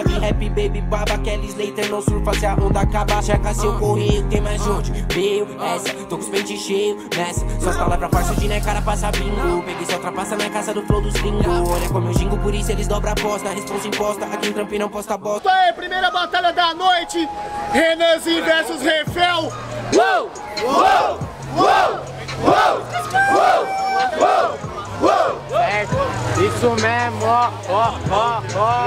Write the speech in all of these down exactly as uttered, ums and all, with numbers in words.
suave, rap, baby, baba. Kelly Slater não surfa se a onda acaba. Checa seu correio, tem mais onde? Veio essa, tô com os pentes cheios nessa. Suas palavras farsa de né, cara, passa bingo. Peguei só ultrapassa na casa do flow dos gringos. Olha como eu gingo, por isso eles dobram a aposta. Responsa imposta, aqui em Trampinho não posta bosta. Isso aí, primeira batalha da noite. Renanzinho versus Refel. Uou! Uou! Uou! Uou! Uou! Uou! Uou! Certo, isso mesmo, ó, ó, ó,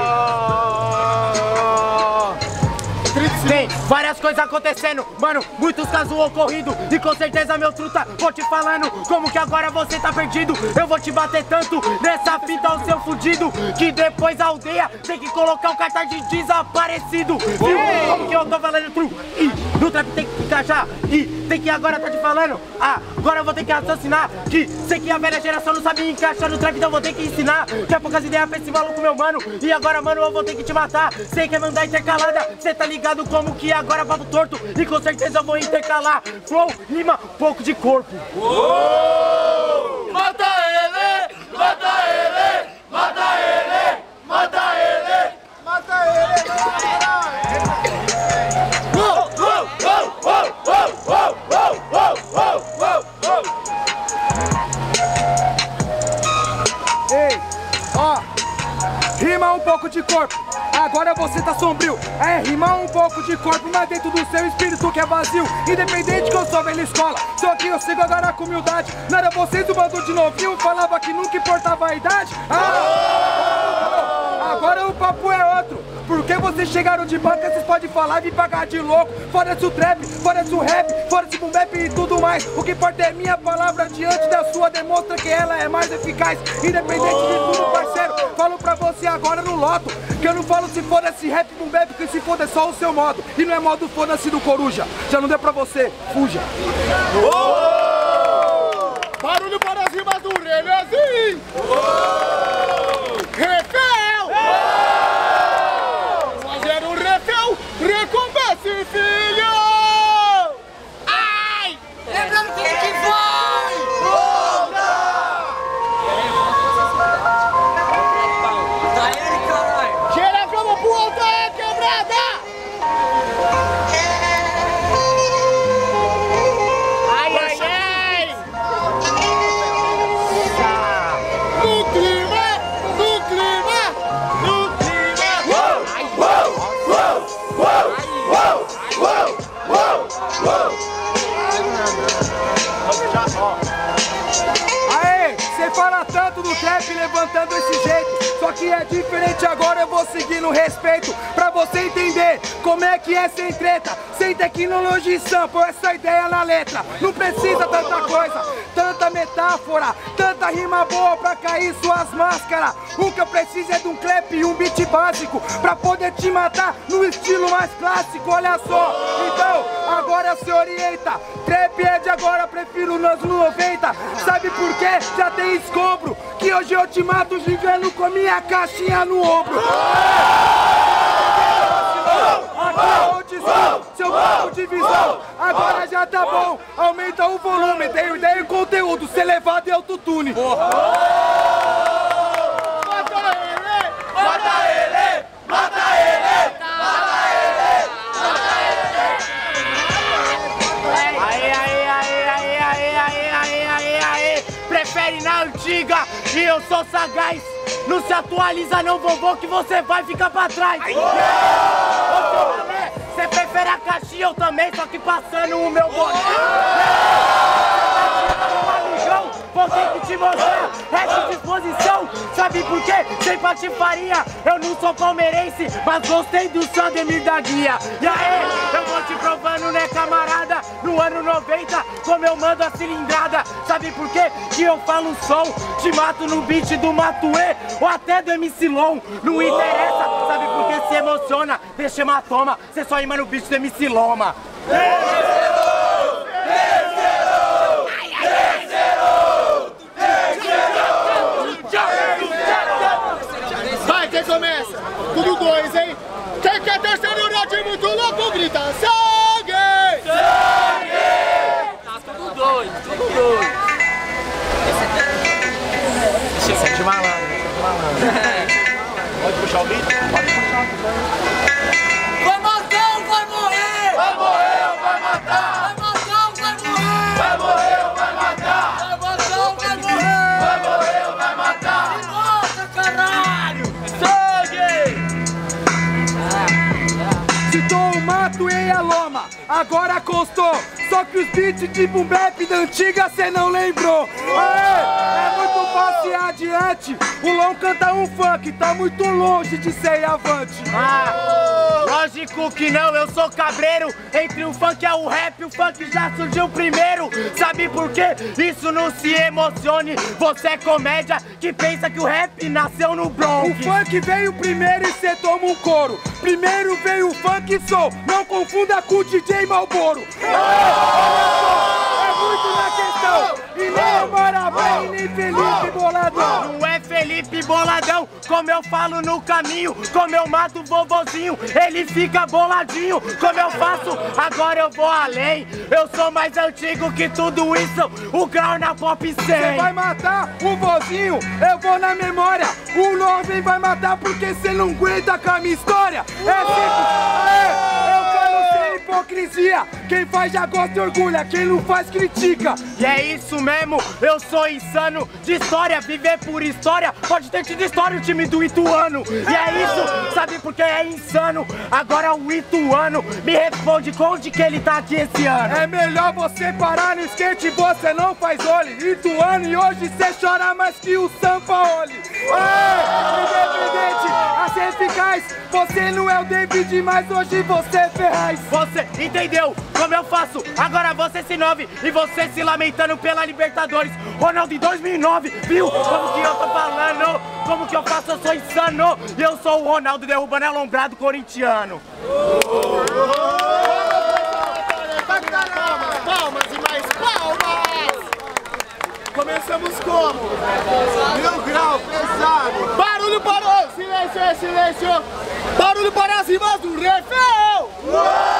ó. Tem várias coisas acontecendo, mano, muitos casos ocorridos. E com certeza, meu truta, vou te falando como que agora você tá perdido. Eu vou te bater tanto nessa fita, o seu fudido, que depois a aldeia tem que colocar o cartaz de desaparecido. Viu? Como que eu tô falando, tru? E no trap tem que encaixar. E tem que agora tá te falando. Ah, agora eu vou ter que raciocinar. Que sei que a velha geração não sabe encaixar no trap, então eu vou ter que ensinar. Que é poucas ideias pra esse maluco, meu mano. E agora, mano, eu vou ter que te matar. Sei que é mandar intercalada, cê tá ligado como que agora papo torto. E com certeza eu vou intercalar. Flow, rima, pouco de corpo. Uou! Mata ele! Mata ele! Mata ele! Mata ele! Mata ele! Uou! Uou! Uou! Uou! Uou! Uou! Uou! Uou! Uou! Uou! Ei, ó, rima um pouco de corpo. Agora você tá sombrio. É rimar um pouco de corpo, mas dentro do seu espírito que é vazio. Independente que eu sou velha escola, só que eu sigo agora com humildade. Não era vocês o bando de novinho, falava que nunca importava a idade. Ah, agora o papo é outro. Porque vocês chegaram de banca, vocês podem falar e me pagar de louco. Fora-se o trap, fora-se o rap, fora-se o boom bap e tudo mais. O que importa é minha palavra diante da sua, demonstra que ela é mais eficaz. Independente de tudo, parceiro, falo pra você agora no loto. Que eu não falo se foda-se rap, boom bap, que se foda é só o seu modo. E não é modo foda-se do Coruja. Já não deu pra você, fuja. Oh! Barulho para as rimas do Renanzinho! Oh! Refel! Oh! Fazer um refel, recompense, filho! Ai! Lembrando quem que vai! Volta! Cheira como pro alto é quebrada! Ai, ai, ai! No clima, no clima, no clima! Uou! Uou! Uou! Uou! Uou! Uou! Uou! Uou! Aê, cê fala tanto do trap levantando esse jeito. Só que é diferente agora, eu vou seguir no respeito. Pra você entender como é que é sem treta, sem tecnologia e sample, essa ideia na letra. Não precisa tanta coisa, tanta metáfora, tanta rima boa pra cair suas máscaras. O que eu preciso é de um clap e um beat básico pra poder te matar no estilo mais clássico, olha só. Então, agora se orienta, trap é de agora, prefiro nos noventa. Sabe por quê? Já tem escombro, que hoje eu te mato gigando com minha caixinha no ombro. Aqui é onde estou, seu ponto de visão. Agora já tá bom, aumenta o volume. Tenho ideia e conteúdo, ser levado em autotune. Mata ele! Mata ele! Mata ele! Mata ele! Aê, aê, aê, aê, aê, aê, aê, aê, aê! Prefere na antiga e eu sou sagaz. Não se atualiza não, vovô, que você vai ficar pra trás. Você prefere a caixinha, eu também, só que passando o meu boné. Vou ter que te mostrar essa disposição. Sabe por quê? Sem patifaria. Eu não sou palmeirense, mas gostei do Sandemir da Guia. E aí, eu vou te provando, né, camarada? No ano noventa, como eu mando a cilindrada. Sabe por quê? Que eu falo som. Te mato no beat do Matuê ou até do M C Long. Não interessa, sabe por quê? Se emociona, deixa hematoma. Cê só rima no beat do M C Loma. Vai, quem começa? Tudo dois, hein? Quem quer terceiro unidade muito louco, grita sangue! Sangue! Tá tudo dois, tudo dois. Esse é de malandro, esse é de malandro. Pode puxar o beat? Pode puxar. agora constou. Só que os beats de boom bap da antiga cê não lembrou. Aê, é muito fácil ir adiante. O Long canta um funk, tá muito longe de ser avante. Ah, lógico que não, eu sou cabreiro. Entre o funk e o rap, o funk já surgiu primeiro. Sabe por quê? Isso não se emocione. Você é comédia que pensa que o rap nasceu no Bronx. O funk veio primeiro e cê toma um couro. Primeiro veio o funk e soul, não confunda com o D J Malboro. É muito na questão. E nem o Marabé e nem Felipe Boladão. Não é Felipe Boladão, como eu falo no caminho. Como eu mato o vovozinho, ele fica boladinho. Como eu faço, agora eu vou além. Eu sou mais antigo que tudo isso, o grau na pop cem. Cê vai matar o vozinho, eu vou na memória. O Lovin vai matar porque cê não aguenta com a minha história. É simples, aê, eu quero ser hipocrisia. Quem faz já gosta e orgulha, quem não faz critica. E é isso mesmo, eu sou insano. De história, viver por história. Pode ter tido história o time do Ituano. E é isso, sabe por que é insano? Agora o Ituano me responde onde que ele tá aqui esse ano. É melhor você parar no skate, você não faz olho. Ituano e hoje cê chora mais que o Sampaoli. Aê, independente, a ser eficaz. Você não é o David, mas hoje você é Ferraz. Você entendeu como eu faço? Agora você se inove e você se lamentando pela Libertadores. Ronaldo em dois mil e nove, viu? Como que eu tô falando? Como que eu faço? Eu sou insano. E eu sou o Ronaldo derrubando alombrado corintiano. Palmas, palmas e mais palmas! Começamos como? Mil grau, pesado! Barulho para o silêncio, silêncio! Barulho para as rimas do refrão!